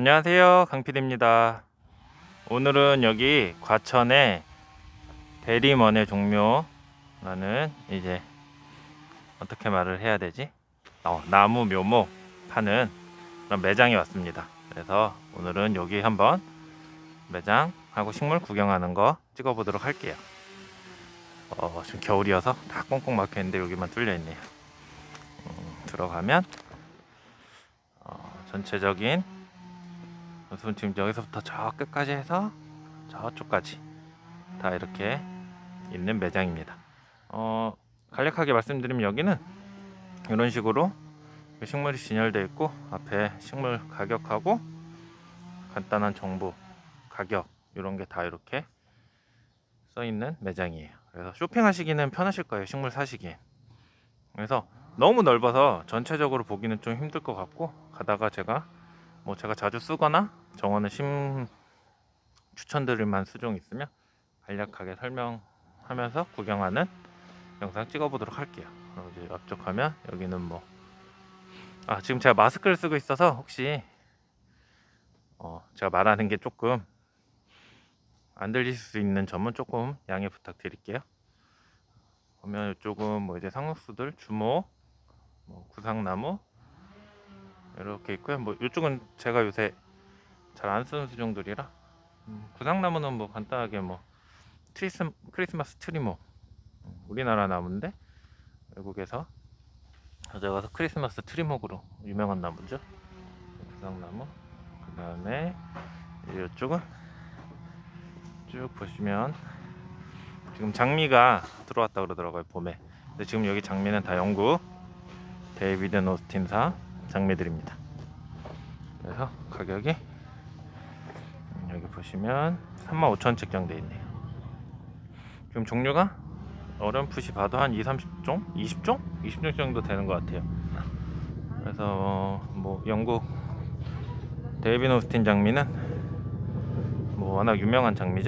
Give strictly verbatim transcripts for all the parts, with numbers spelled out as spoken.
안녕하세요, 강피디입니다. 오늘은 여기 과천의 대리먼의 종묘라는, 이제 어떻게 말을 해야 되지? 어, 나무 묘목 파는 그런 매장에 왔습니다. 그래서 오늘은 여기 한번 매장하고 식물 구경하는 거 찍어보도록 할게요. 어, 지금 겨울이어서 다 꽁꽁 막혀 있는데 여기만 뚫려 있네요. 음, 들어가면 어, 전체적인 무슨 지금 여기서부터 저 끝까지 해서 저쪽까지 다 이렇게 있는 매장입니다. 어, 간략하게 말씀드리면 여기는 이런 식으로 식물이 진열되어 있고, 앞에 식물 가격하고 간단한 정보, 가격 이런 게 다 이렇게 써 있는 매장이에요. 그래서 쇼핑하시기는 편하실 거예요, 식물 사시기엔. 그래서 너무 넓어서 전체적으로 보기는 좀 힘들 것 같고, 가다가 제가 뭐 제가 자주 쓰거나 정원을 심 추천드릴 만한 수종 있으면 간략하게 설명하면서 구경하는 영상 찍어보도록 할게요. 그럼 이제 앞쪽 가면 여기는 뭐, 아 지금 제가 마스크를 쓰고 있어서 혹시 어 제가 말하는 게 조금 안 들릴 수 있는 점은 조금 양해 부탁드릴게요. 보면 이쪽은 뭐 이제 상록수들, 주목, 뭐 구상나무 이렇게 있고요. 뭐 이쪽은 제가 요새 잘 안 쓰는 수종들이라, 음, 구상나무는 뭐 간단하게 뭐 트리스, 크리스마스 트리모, 우리나라 나무인데 외국에서 가져가서 크리스마스 트리목으로 유명한 나무죠. 구상나무. 그 다음에 이쪽은 쭉 보시면 지금 장미가 들어왔다 그러더라고요, 봄에. 근데 지금 여기 장미는 다 영국 데이비드 오스틴사 장미들입니다. 그래서 가격이 여기 보시면 삼만 오천 원 책정되어 있네요. 지금 종류가 어렴풋이 봐도 한 이십, 삼십 종? 이십 종? 이십 종 정도 되는 것 같아요. 그래서 뭐 영국 데이비드 오스틴 장미는 뭐 워낙 유명한 장미죠.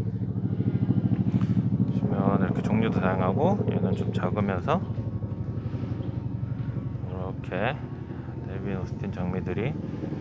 보시면 이렇게 종류도 다양하고, 얘는 좀 작으면서 이렇게 데이비드 오스틴 장미들이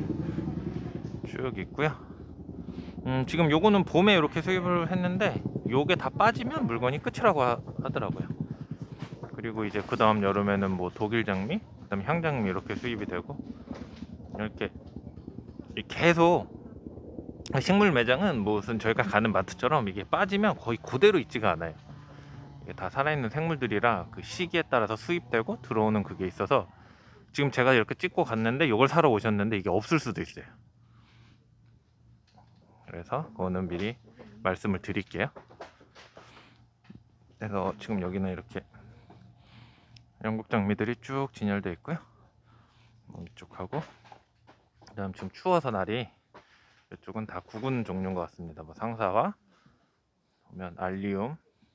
쭉 있고요. 음, 지금 요거는 봄에 이렇게 수입을 했는데 요게 다 빠지면 물건이 끝이라고 하, 하더라고요. 그리고 이제 그 다음 여름에는 뭐 독일 장미, 그 다음 향장미 이렇게 수입이 되고, 이렇게 계속 식물 매장은 무슨 저희가 가는 마트처럼 이게 빠지면 거의 그대로 있지가 않아요. 이게 다 살아있는 생물들이라 그 시기에 따라서 수입되고 들어오는 그게 있어서, 지금 제가 이렇게 찍고 갔는데 이걸 사러 오셨는데 이게 없을 수도 있어요. 그래서 그거는 미리 말씀을 드릴게요. 그래서 지금 여기는 이렇게 영국 장미들이 쭉 진열되어 있고요. 이쪽하고, 그 다음 지금 추워서 날이, 이쪽은 다 구근 종류인 것 같습니다. 뭐 상사화, 보면 알리움,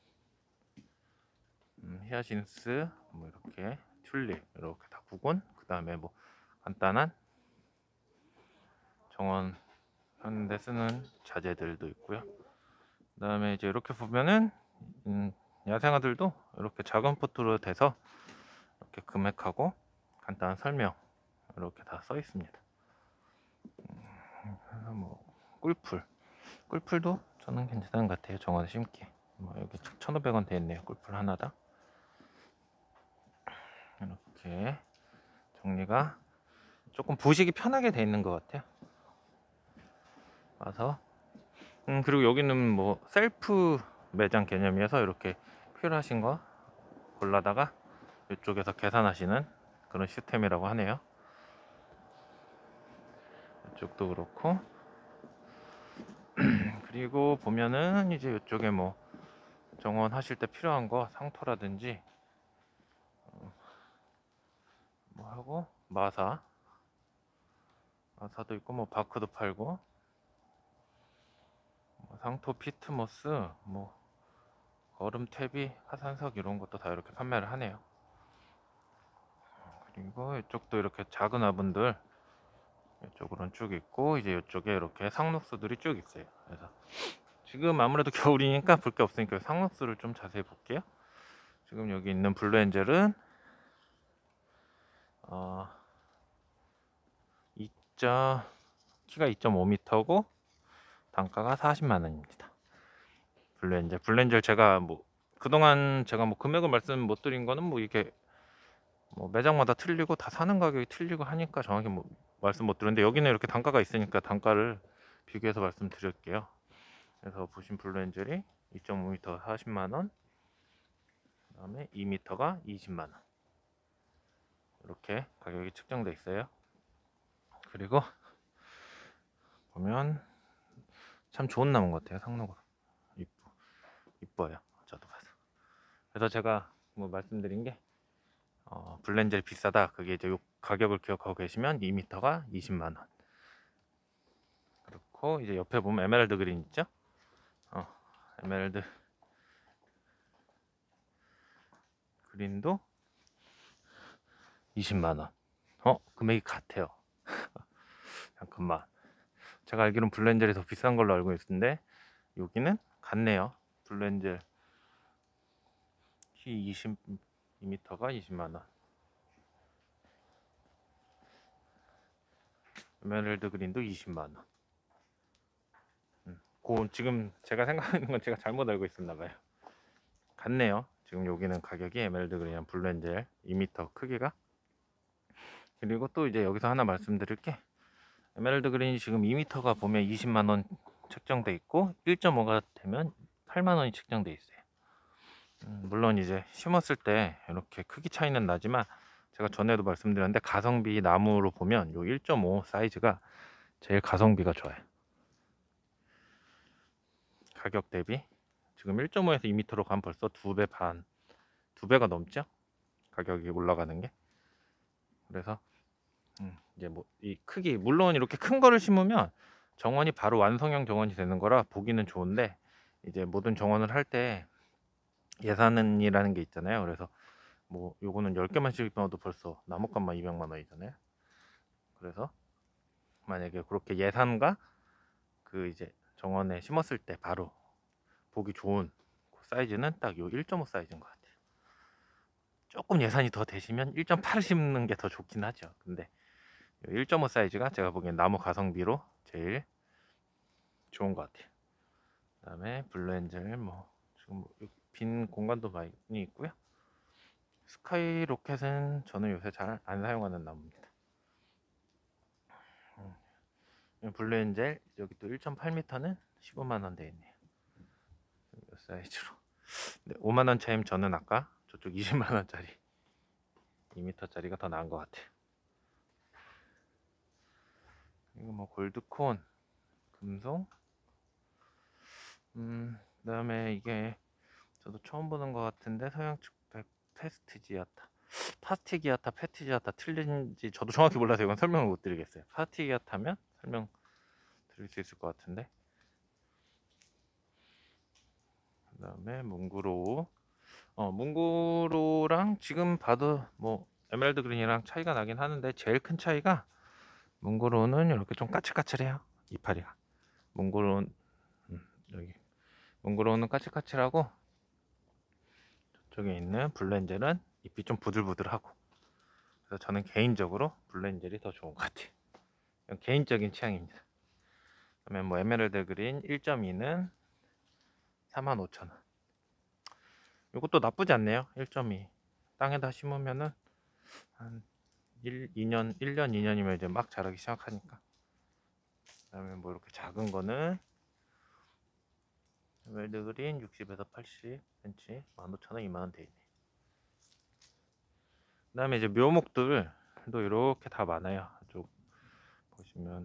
음, 히아신스, 뭐 이렇게 튤립 이렇게 다 구근. 그 다음에 뭐 간단한 정원 하는데 쓰는 자재들도 있고요. 그 다음에 이제 이렇게 보면은 음, 야생화들도 이렇게 작은 포트로 돼서 이렇게 금액하고 간단한 설명 이렇게 다 써 있습니다. 음, 뭐 꿀풀, 꿀풀도 저는 괜찮은 것 같아요. 정원 심기. 뭐 여기 천오백 원 돼 있네요. 꿀풀 하나당. 이렇게 정리가 조금 보시기 편하게 돼 있는 것 같아요. 와서 음 그리고 여기는 뭐 셀프 매장 개념이어서 이렇게 필요하신 거 골라다가 이쪽에서 계산하시는 그런 시스템이라고 하네요. 이쪽도 그렇고 그리고 보면은 이제 이쪽에 뭐 정원 하실 때 필요한 거 상토라든지 뭐 하고, 마사 마사도 있고, 뭐 바크도 팔고, 뭐 상토 피트모스, 뭐 얼음 퇴비, 화산석 이런 것도 다 이렇게 판매를 하네요. 그리고 이쪽도 이렇게 작은 화분들 이쪽으로는 쭉 있고, 이제 이쪽에 이렇게 상록수들이 쭉 있어요. 그래서 지금 아무래도 겨울이니까 볼 게 없으니까 상록수를 좀 자세히 볼게요. 지금 여기 있는 블루엔젤은 어, 이 자 키가 이 점 오 미터고 단가가 사십만 원입니다. 블루엔젤 블루엔젤 제가 뭐 그동안 제가 뭐 금액을 말씀 못 드린 거는 뭐 이게 뭐 매장마다 틀리고 다 사는 가격이 틀리고 하니까 정확히 뭐 말씀 못 드렸는데, 여기는 이렇게 단가가 있으니까 단가를 비교해서 말씀드릴게요. 그래서 보신 블루엔젤이 이 점 오 미터 사십만 원, 그 다음에 이 미터가 이십만 원, 이렇게 가격이 측정돼 있어요. 그리고 보면 참 좋은 나무인 것 같아요. 상록으로 이쁘, 이뻐요. 저도 봐서. 그래서 제가 뭐 말씀드린 게 어, 블루엔젤 비싸다, 그게 이제 요 가격을 기억하고 계시면 이 미터가 이십만 원. 그렇고 이제 옆에 보면 에메랄드 그린 있죠? 어, 에메랄드 그린도 이십만 원. 어, 금액이 같아요. 잠깐만. 제가 알기로는 블루엔젤이 더 비싼 걸로 알고 있는데 여기는 같네요. 블루엔젤 키 이십 미터가 이십만 원. 에메랄드 그린도 이십만 원. 음, 그 지금 제가 생각하는 건 제가 잘못 알고 있었나 봐요. 같네요. 지금 여기는 가격이 에메랄드 그린이랑 블루엔젤 이 미터 크기가. 그리고 또 이제 여기서 하나 말씀드릴 게, 에메랄드 그린이 지금 이 미터가 보면 이십만 원 책정돼 있고 일 점 오가 되면 팔만 원이 책정돼 있어요. 음, 물론 이제 심었을 때 이렇게 크기 차이는 나지만 제가 전에도 말씀드렸는데 가성비 나무로 보면 요 일 점 오 사이즈가 제일 가성비가 좋아요. 가격 대비 지금 일 점 오에서 이 미터로 가면 벌써 두 배 반, 두 배가 넘죠? 가격이 올라가는 게. 그래서 음, 이제 뭐 이 크기, 물론 이렇게 큰 거를 심으면 정원이 바로 완성형 정원이 되는 거라 보기는 좋은데, 이제 모든 정원을 할 때 예산이라는 게 있잖아요. 그래서 뭐 요거는 열 개만 심어도 벌써 나무값만 이백만 원이잖아요. 그래서 만약에 그렇게 예산과 그 이제 정원에 심었을 때 바로 보기 좋은 그 사이즈는 딱 요 일 점 오 사이즈인 것 같아요. 조금 예산이 더 되시면 일 점 팔 심는 게 더 좋긴 하죠. 근데 일 점 오 사이즈가 제가 보기엔 나무 가성비로 제일 좋은 것 같아요. 그 다음에 블루엔젤 뭐 지금 뭐 빈 공간도 많이 있고요. 스카이 로켓은 저는 요새 잘 안 사용하는 나무입니다. 음, 블루엔젤 여기 또 일 점 팔 미터는 십오만 원 돼 있네요. 이 사이즈로. 네, 오만 원 차이면 저는 아까 저쪽 이십만 원짜리 이 미터짜리가 더 나은 것 같아요. 이거 뭐 골드콘, 금송, 음, 그다음에 이게 저도 처음 보는 것 같은데 서양축백 페스티지아타, 파스티기아타, 페티지아타 틀린지 저도 정확히 몰라서 이건 설명을 못 드리겠어요. 파스티기아타면 설명 드릴 수 있을 것 같은데. 그다음에 뭉그로우. 어, 뭉그로우랑 지금 봐도 뭐 에메랄드 그린이랑 차이가 나긴 하는데 제일 큰 차이가, 뭉그로우는 이렇게 좀 까칠까칠해요. 이파리가. 뭉그로우는 음, 여기 뭉그로우는 까칠까칠하고 저쪽에 있는 블루엔젤은 잎이 좀 부들부들하고. 그래서 저는 개인적으로 블루엔젤이 더 좋은 것 같아요. 이건 개인적인 취향입니다. 그러면 뭐 에메랄드 그린 일 점 이는 사만 오천 원. 이것도 나쁘지 않네요. 일 점 이 땅에다 심으면은 한 일, 이 년, 일 년, 이 년이면 이제 막 자라기 시작하니까. 그다음에 뭐 이렇게 작은 거는 에메랄드 그린 육십에서 팔십 센티미터 만 오천 원, 이만 원 돼 있네. 그다음에 이제 묘목들도 이렇게 다 많아요. 이쪽 보시면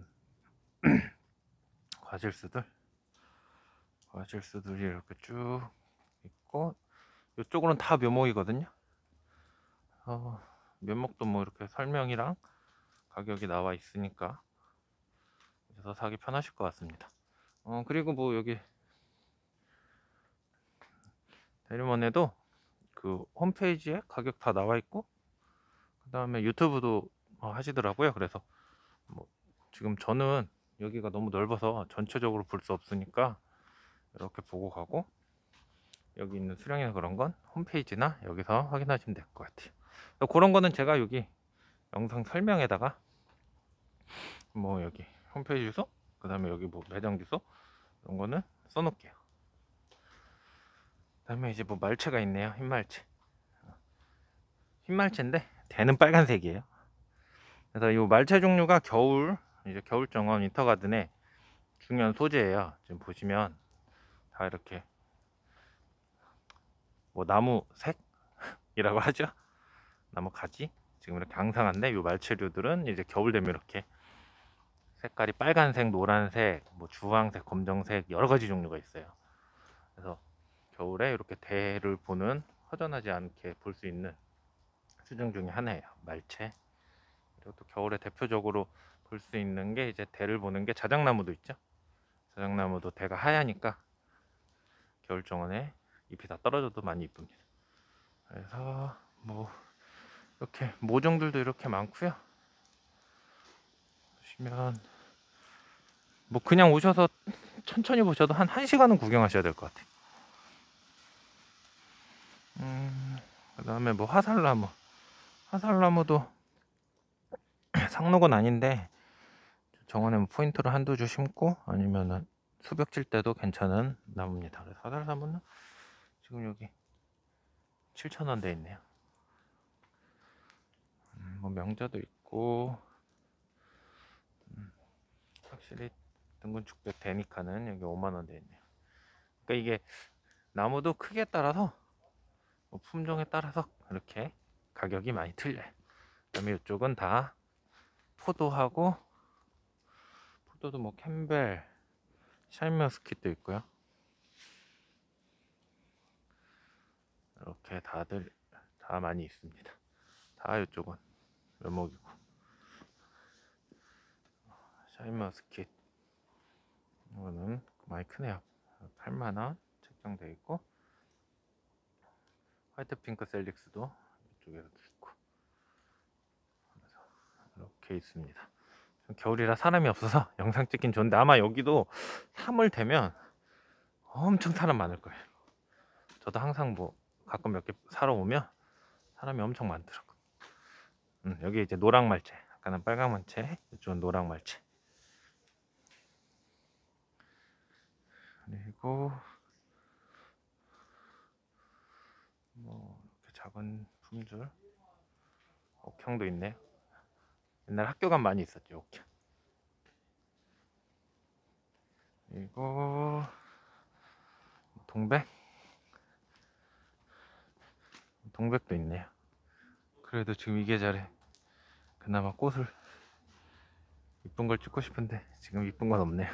과실수들, 과실수들이 이렇게 쭉 있고 이쪽으로는 다 묘목이거든요. 어, 묘목도 뭐 이렇게 설명이랑 가격이 나와 있으니까 그래서 사기 편하실 것 같습니다. 어, 그리고 뭐 여기 대리원에도 그 홈페이지에 가격 다 나와 있고, 그 다음에 유튜브도 어, 하시더라고요. 그래서 뭐 지금 저는 여기가 너무 넓어서 전체적으로 볼 수 없으니까 이렇게 보고 가고, 여기 있는 수량이나 그런 건 홈페이지나 여기서 확인하시면 될 것 같아요. 그런 거는 제가 여기 영상 설명에다가 뭐 여기 홈페이지 주소, 그 다음에 여기 뭐 매장 주소 이런 거는 써놓을게요. 그 다음에 이제 뭐 말체가 있네요. 흰말체. 흰말체인데 대는 빨간색이에요. 그래서 이 말체 종류가 겨울 이제 겨울 정원 윈터가든의 중요한 소재예요. 지금 보시면 다 이렇게 뭐 나무 색이라고 하죠. 나무 가지 지금 이렇게 앙상한데 이 말체류들은 이제 겨울 되면 이렇게 색깔이 빨간색, 노란색, 뭐 주황색, 검정색 여러 가지 종류가 있어요. 그래서 겨울에 이렇게 대를 보는 허전하지 않게 볼 수 있는 수중 중에 하나예요. 말체. 그리고 또 겨울에 대표적으로 볼 수 있는 게 이제 대를 보는 게 자작나무도 있죠. 자작나무도 대가 하얘니까 겨울 정원에 잎이 다 떨어져도 많이 이쁩니다. 그래서 뭐 이렇게 모종들도 이렇게 많고요. 보시면 뭐 그냥 오셔서 천천히 보셔도 한 1시간은 구경하셔야 될 것 같아요. 음, 그 다음에 뭐 화살나무 화살나무도 상록은 아닌데 정원에 뭐 포인트로 한두 주 심고 아니면은 수벽 칠 때도 괜찮은 나무입니다. 그래서 화살나무는 지금 여기 칠천 원 돼 있네요. 음, 뭐 명자도 있고 음, 확실히 등근축백 대니까는 여기 오만 원 돼 있네요. 그러니까 이게 나무도 크기에 따라서 뭐 품종에 따라서 이렇게 가격이 많이 틀려요. 그다음에 이쪽은 다 포도하고 포도도 뭐 캠벨, 샤인머스킷도 있고요. 이렇게 다들 다 많이 있습니다. 다 이쪽은 묘목이고 샤인머스킷 이거는 많이 크네요. 팔만 원 책정되어 있고 화이트핑크 셀릭스도 이쪽에 이렇게 있고 이렇게 있습니다. 겨울이라 사람이 없어서 영상 찍긴 좋은데 아마 여기도 삼월 되면 엄청 사람 많을 거예요. 저도 항상 뭐 가끔 몇 개 사러 오면 사람이 엄청 많더라고. 음, 여기 이제 노랑말체, 아까는 빨강말체, 이쪽은 노랑말체. 그리고 뭐 이렇게 작은 품줄, 옥향도 있네요. 옛날 학교 간 많이 있었죠, 옥향. 그리고 동백, 동백도 있네요. 그래도 지금 이 계절에 그나마 꽃을 이쁜 걸 찍고 싶은데 지금 이쁜 건 없네요.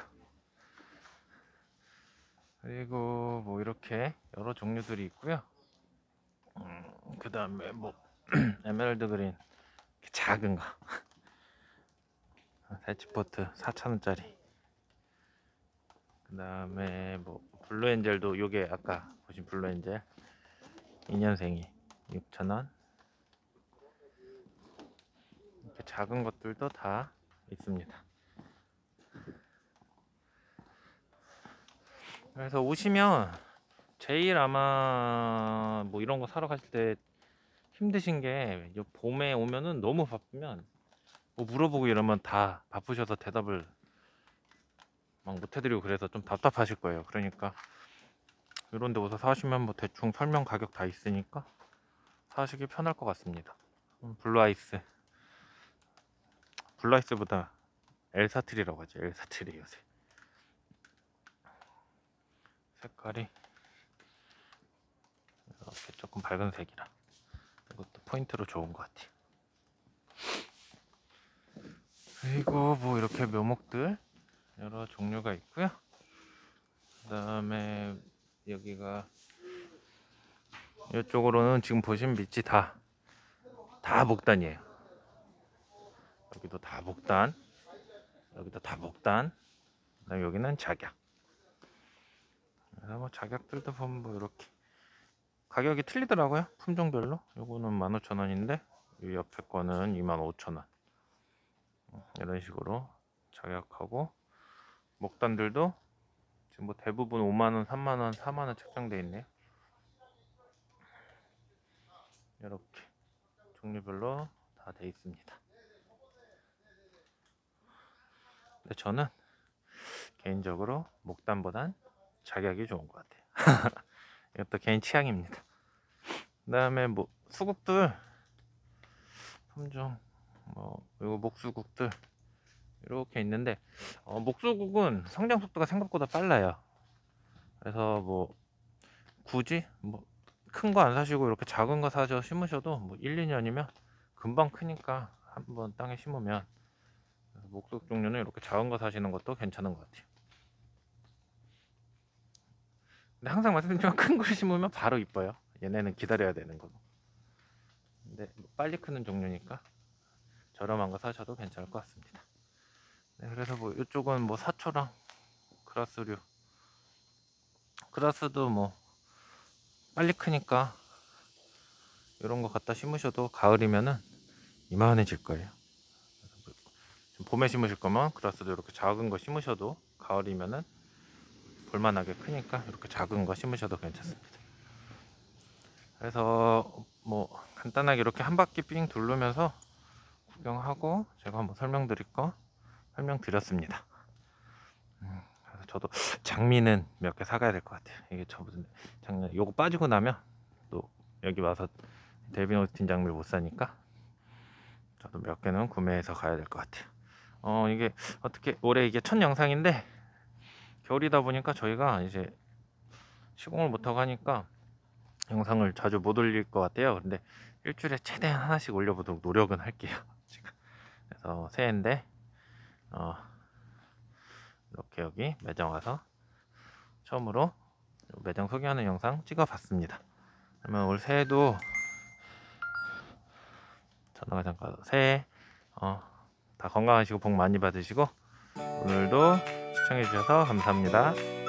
그리고 뭐 이렇게 여러 종류들이 있고요. 음, 그 다음에 뭐 에메랄드 그린 작은 거 대치포트 사천 원짜리. 그 다음에 뭐 블루엔젤도 요게 아까 보신 블루엔젤 이 년생이 육천 원. 이렇게 작은 것들도 다 있습니다. 그래서 오시면 제일 아마 뭐 이런 거 사러 가실 때 힘드신 게 봄에 오면은 너무 바쁘면 뭐 물어보고 이러면 다 바쁘셔서 대답을 막 못해드리고 그래서 좀 답답하실 거예요. 그러니까 이런 데 오서 사시면 뭐 대충 설명 가격 다 있으니까 사시기 편할 것 같습니다. 음, 블루아이스 블루아이스보다 엘사트리라고 하죠. 엘사트리 요새 색깔이 이렇게 조금 밝은 색이라 이것도 포인트로 좋은 것 같아요. 그리고 뭐 이렇게 묘목들 여러 종류가 있고요. 그 다음에 여기가 이쪽으로는 지금 보시면 밑이 다 다 목단이에요. 여기도 다 목단, 여기도 다 목단. 그다음 여기는 작약. 그래서 뭐 작약들도 보면 뭐 이렇게 가격이 틀리더라고요. 품종별로. 요거는 만 오천 원인데 이 옆에 거는 이만 오천 원. 이런 식으로 작약하고 목단들도 지금 뭐 대부분 오만 원, 삼만 원, 사만 원 책정되어 있네요. 이렇게 종류별로 다 되어 있습니다. 근데 저는 개인적으로 목단보단 작약이 좋은 것 같아요. 이것도 개인 취향입니다. 그 다음에 뭐 수국들 품종 뭐 그리고 목수국들 이렇게 있는데 어, 목수국은 성장 속도가 생각보다 빨라요. 그래서 뭐 굳이 뭐 큰 거 안 사시고 이렇게 작은 거 사서 심으셔도 뭐 일, 이 년이면 금방 크니까 한번 땅에 심으면 목숙 종류는 이렇게 작은 거 사시는 것도 괜찮은 것 같아요. 근데 항상 말씀드리지만 큰 걸 심으면 바로 이뻐요. 얘네는 기다려야 되는 거고. 근데 뭐 빨리 크는 종류니까 저렴한 거 사셔도 괜찮을 것 같습니다. 네, 그래서 뭐 이쪽은 뭐 사초랑 그라스류 그라스도 뭐 빨리 크니까 이런 거 갖다 심으셔도 가을이면은 이만해질 거예요. 봄에 심으실 거면 그라스도 이렇게 작은 거 심으셔도 가을이면은 볼만하게 크니까 이렇게 작은 거 심으셔도 괜찮습니다. 그래서 뭐 간단하게 이렇게 한 바퀴 삥 둘르면서 구경하고 제가 한번 설명드릴 거 설명드렸습니다. 음, 그래서 저도 장미는 몇 개 사가야 될 것 같아요. 이게 저번 작년 요거 빠지고 나면 또 여기 와서 데빈 오스틴 장미를 못 사니까 저도 몇 개는 구매해서 가야 될 것 같아요. 어 이게 어떻게 올해 이게 첫 영상인데 겨울이다 보니까 저희가 이제 시공을 못하고 하니까 영상을 자주 못 올릴 것 같아요. 근데 일주일에 최대한 하나씩 올려보도록 노력은 할게요. 지금 그래서 새해인데 어 이렇게 여기 매장 와서 처음으로 매장 소개하는 영상 찍어봤습니다. 그러면 올 새해도 전화가 잠깐 새해 어, 다 건강하시고 복 많이 받으시고 오늘도 시청해주셔서 감사합니다.